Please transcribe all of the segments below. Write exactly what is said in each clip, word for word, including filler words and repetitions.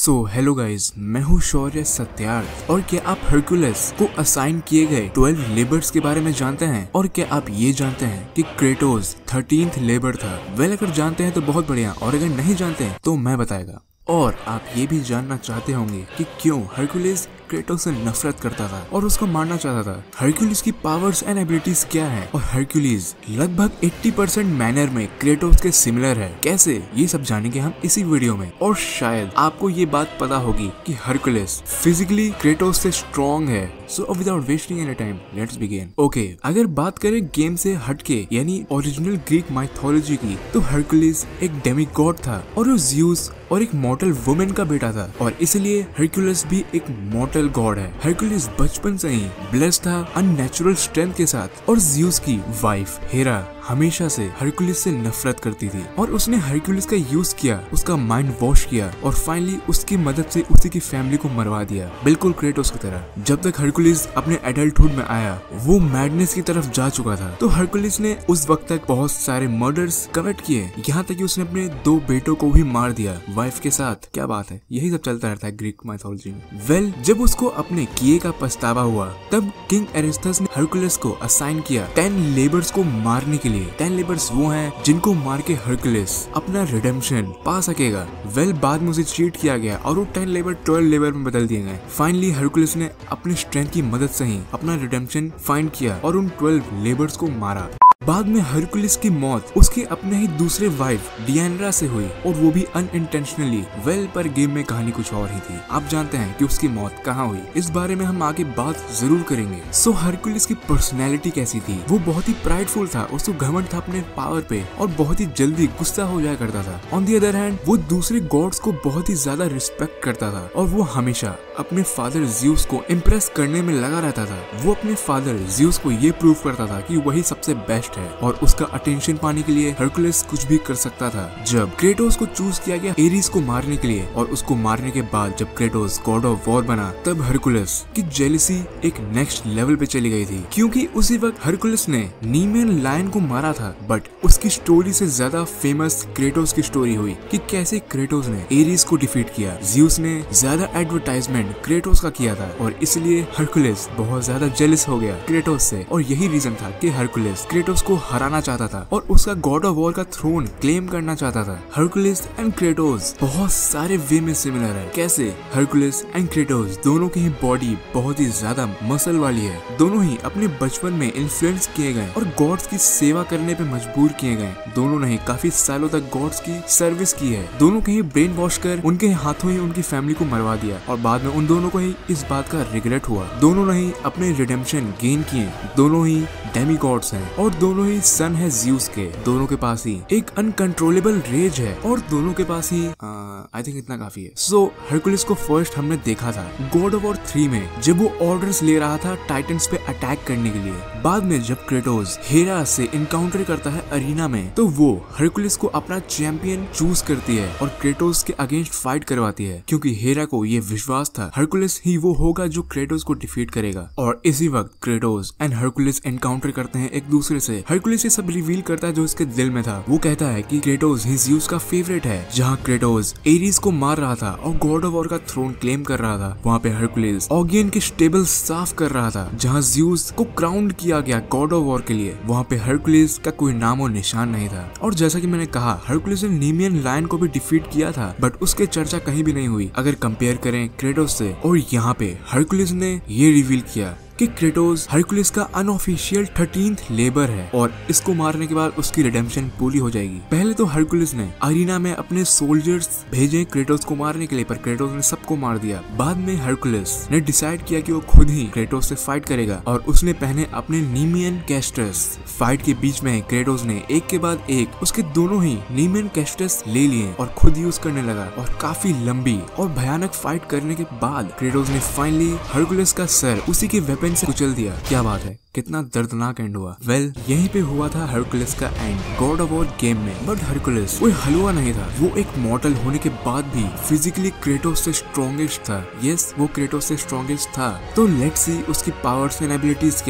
So hello guys, मैं हूँ शौर्य सत्यार्थ। और क्या आप हरक्यूलिस को असाइन किए गए ट्वेल्व लेबर्स के बारे में जानते हैं? और क्या आप ये जानते हैं कि क्रेटोस थर्टीन्थ लेबर था? वेल, अगर जानते हैं तो बहुत बढ़िया, और अगर नहीं जानते हैं तो मैं बताएगा। और आप ये भी जानना चाहते होंगे कि क्यों हरक्यूलिस क्रेटोस से नफरत करता था और उसको मारना चाहता था। हरक्यूलिस की पावर्स एंड एबिलिटीज क्या है, और हरक्यूलिस लगभग अस्सी परसेंट मैनर में क्रेटोस के सिमिलर है। कैसे, ये सब जानेंगे हम इसी वीडियो में। और शायद आपको ये बात पता होगी कि हरक्यूलिस फिजिकली क्रेटोस से स्ट्रॉन्ग है। So without wasting any time, let's begin. Okay, अगर बात करें गेम से हटके यानी ओरिजिनल ग्रीक माइथोलॉजी की, तो हरक्यूलिस एक डेमिगॉड था और वो ज़्यूस और एक मॉर्टल वुमेन का बेटा था, और इसलिए हरक्यूलिस भी एक मॉर्टल गॉड है। हरक्यूलिस बचपन से ही ब्लेस्ड था अननेचुरल स्ट्रेंथ के साथ, और ज़्यूस की वाइफ हेरा हमेशा से हरक्यूलिस से नफरत करती थी, और उसने हरक्यूलिस का यूज किया, उसका माइंड वॉश किया, और फाइनली उसकी मदद से उसी की फैमिली को मरवा दिया, बिल्कुल क्रेटोस की तरह। जब तक हरक्यूलिस अपने एडल्टहुड में आया, वो मैडनेस की तरफ जा चुका था। तो हरक्यूलिस ने उस वक्त तक बहुत सारे मर्डर्स कमिट किए, यहाँ तक कि उसने अपने दो बेटों को भी मार दिया वाइफ के साथ। क्या बात है, यही सब चलता रहता है ग्रीक माइथोलॉजी में। वेल well, जब उसको अपने किए का पछतावा हुआ, तब किंग एरिस्थस ने हरक्यूलिस को असाइन किया टेन लेबर्स को मारने के लिए। टेन लेबर्स वो हैं जिनको मार के हरक्यूलिस अपना रिडेम्पशन पा सकेगा। वेल well, बाद में उसे चीट किया गया और वो टेन लेबर ट्वेल्व लेबर में बदल दिए गए। फाइनली हरक्यूलिस ने अपनी स्ट्रेंथ की मदद से ही अपना रिडेम्पशन फाइंड किया और उन ट्वेल्व लेबर्स को मारा। बाद में हरक्यूलिस की मौत उसके अपने ही दूसरे वाइफ डियानरा से हुई, और वो भी अनइंटेंशनली। वेल, पर गेम में कहानी कुछ और ही थी। आप जानते हैं कि उसकी मौत कहाँ हुई, इस बारे में हम आगे बात जरूर करेंगे। सो हरक्यूलिस की पर्सनैलिटी कैसी थी? वो बहुत ही प्राइडफुल था, उसको घमंड था अपने पावर पे, और बहुत ही जल्दी गुस्सा हो जाया करता था। ऑन दी अदर हैंड, वो दूसरे गॉड्स को बहुत ही ज्यादा रिस्पेक्ट करता था, और वो हमेशा अपने फादर ज़्यूस को इम्प्रेस करने में लगा रहता था। वो अपने फादर ज़्यूस को ये प्रूव करता था कि वही सबसे बेस्ट है, और उसका अटेंशन पाने के लिए हरक्यूलिस कुछ भी कर सकता था। जब क्रेटोस को चूज किया गया एरीज को मारने के लिए, और उसको मारने के बाद जब क्रेटोस गॉड ऑफ वॉर बना, तब हरक्यूलिस की जेलसी एक नेक्स्ट लेवल पे चली गई थी, क्योंकि उसी वक्त हरक्यूलिस ने नीमियन लायन को मारा था। बट उसकी स्टोरी से ज्यादा फेमस क्रेटोस की स्टोरी हुई कि कैसे क्रेटोस ने एरीज को डिफीट किया। ज़्यूस ने ज्यादा एडवर्टाइजमेंट क्रेटोस का किया था, और इसलिए हरक्यूलिस बहुत ज्यादा जेलस हो गया क्रेटोस से, और यही रीजन था कि हरक्यूलिस क्रेटोस को हराना चाहता था और उसका गॉड ऑफ वॉर का थ्रोन क्लेम करना चाहता था। हरक्यूलिस एंड क्रेटोस बहुत सारे वे में सिमिलर है। कैसे? हरक्यूलिस एंड क्रेटोस दोनों की ही बॉडी बहुत ही ज्यादा मसल वाली है। दोनों ही अपने बचपन में इन्फ्लुएंस किए गए और गॉड्स की सेवा करने पे मजबूर किए गए। दोनों ने काफी सालों तक गॉड्स की सर्विस की है। दोनों के ही ब्रेन वॉश कर उनके हाथों ही उनकी फैमिली को मरवा दिया, और बाद में उन दोनों को ही इस बात का रिग्रेट हुआ। दोनों ने ही अपने रिडेम्पशन गेन किए। दोनों ही डेमिगॉड्स हैं, और दोनों ही सन है ज़्यूस के। दोनों के पास ही एक अनकंट्रोलेबल रेज है, और दोनों के पास ही आई थिंक इतना काफी है। सो हरक्यूलिस को फर्स्ट हमने देखा था गॉड ऑफ वॉर थ्री में, जब वो ऑर्डर्स ले रहा था टाइटन्स पे अटैक करने के लिए। बाद में जब क्रेटोस हेरा से इनकाउंटर करता है अरीना में, तो वो हरक्यूलिस को अपना चैंपियन चूज करती है और क्रेटोस के अगेंस्ट फाइट करवाती है, क्योंकि हेरा को ये विश्वास था हरक्यूलिस ही वो होगा जो क्रेटोस को डिफीट करेगा। और इसी वक्त क्रेटोस एंड हरक्यूलिस एनकाउंटर करते हैं एक दूसरे से। हरक्यूलिस ये सब रिवील करता है जो उसके दिल में था। वो कहता है कि क्रेटोस ही ज़्यूस का फेवरेट है। जहाँ क्रेटोस एरीज को मार रहा था और गॉड ऑफ वॉर का थ्रोन क्लेम कर रहा था, वहाँ पे हरक्यूलिस ऑगियन के स्टेबल साफ कर रहा था। जहाँ ज़्यूस को क्राउन किया गया गॉड ऑफ वॉर के लिए, वहाँ पे हरक्यूलिस का कोई नाम और निशान नहीं था। और जैसा कि मैंने कहा, हरक्यूलिस ने नीमियन लायन को भी डिफीट किया था, बट उसके चर्चा कहीं भी नहीं हुई अगर कंपेयर करें क्रेटोस से। और यहाँ पे हरक्यूलिस ने ये रिवील किया कि क्रेटोस हरक्यूलिस का अनऑफिशियल थर्टीन्थ लेबर है, और इसको मारने के बाद उसकी रिडेम्पशन पूरी हो जाएगी। पहले तो हरक्यूलिस ने अरीना में अपने सोल्जर्स भेजे क्रेटोस को मारने के लिए, पर क्रेटोस ने सबको मार दिया। बाद में हरक्यूलिस ने डिसाइड किया कि वो खुद ही क्रेटोस से फाइट करेगा, और उसने पहने अपने नीमियन कैस्टस। फाइट के बीच में क्रेटोस ने एक के बाद एक उसके दोनों ही नीमियन कैस्टस ले लिए और खुद यूज करने लगा, और काफी लंबी और भयानक फाइट करने के बाद क्रेटोस ने फाइनली हरक्यूलिस का सर उसी के वेपन से कुचल दिया। क्या बात है, कितना दर्दनाक एंड हुआ। वेल well, यहीं पे हुआ था हरक्यूलिस का end God of War game में। बट हरक्यूलिस कोई हलवा नहीं था, वो एक मॉर्टल होने के बाद भी फिजिकली क्रेटोस से स्ट्रॉन्गेस्ट था। यस, वो क्रेटोस से स्ट्रॉन्गेस्ट था। तो लेट्स सी उसकी पावर्स एंड एबिलिटीज क्या है।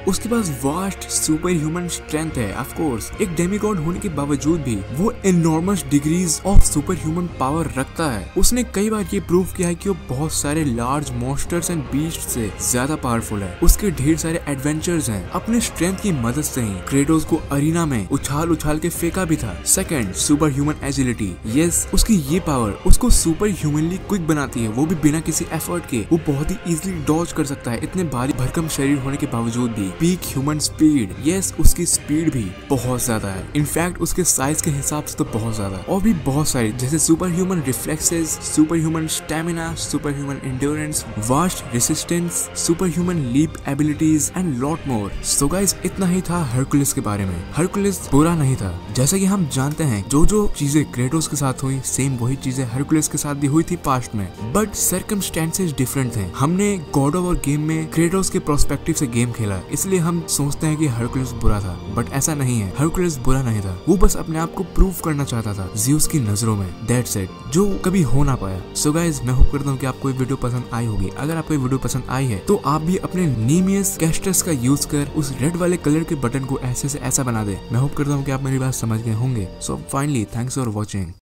उसके पास वास्ट सुपर ह्यूमन स्ट्रेंथ है। ऑफ कोर्स एक डेमीगॉड होने के बावजूद भी वो enormous degrees of super human power रखता है। उसने कई बार ये प्रूव किया है कि वो बहुत सारे लार्ज मॉन्स्टर्स एंड बीस्ट से ज्यादा पावरफुल है। उसके ढेर सारे एडवेंचर्स हैं। अपने स्ट्रेंथ की मदद से ही क्रेटोस को अरीना में उछाल उछाल के फेंका भी था। Second, super human agility. Yes, उसकी ये पावर उसको सुपर ह्यूमनली क्विक बनाती है, वो भी बिना किसी एफर्ट के। वो बहुत ही इजीली डॉज कर सकता है इतने भारी भरकम शरीर होने के बावजूद भी। Peak human speed. यस, उसकी स्पीड भी बहुत ज्यादा है। इनफैक्ट उसके साइज के हिसाब से तो बहुत ज्यादा। और भी बहुत सारी जैसे super human reflexes, super human stamina, super human endurance, vast resistance, super human leap abilities and lot more. So guys, इतना ही था हरकुलिस के बारे में। हरकुलिस बुरा नहीं था। जैसा कि हम जानते हैं जो जो चीजें क्रेटोस के साथ हुई सेम वही चीजें हरकुलिस के साथ भी हुई थी पास्ट में, बट सर्कमस्टेंसेस डिफरेंट थे। हमने गॉड ऑफ वॉर गेम में क्रेटोस के प्रोस्पेक्टिव से गेम खेला, इसलिए हम सोचते हैं कि हरकुलिस बुरा था, बट ऐसा नहीं है। हरकुलिस बुरा नहीं था, वो बस अपने आप को प्रूव करना चाहता था ज़्यूस की नजरों में। दैट्स इट, जो कभी हो ना पाया। सो गाइस, मैं होप करता हूँ कि आपको ये वीडियो पसंद आई होगी। अगर आपको ये वीडियो पसंद आई है तो आप भी अपने नीमियस कैस्टस का यूज कर उस रेड वाले कलर के बटन को ऐसे से ऐसा बना दे। मैं होप करता हूँ कि आप मेरी बात समझ गए होंगे। So finally, thanks for watching.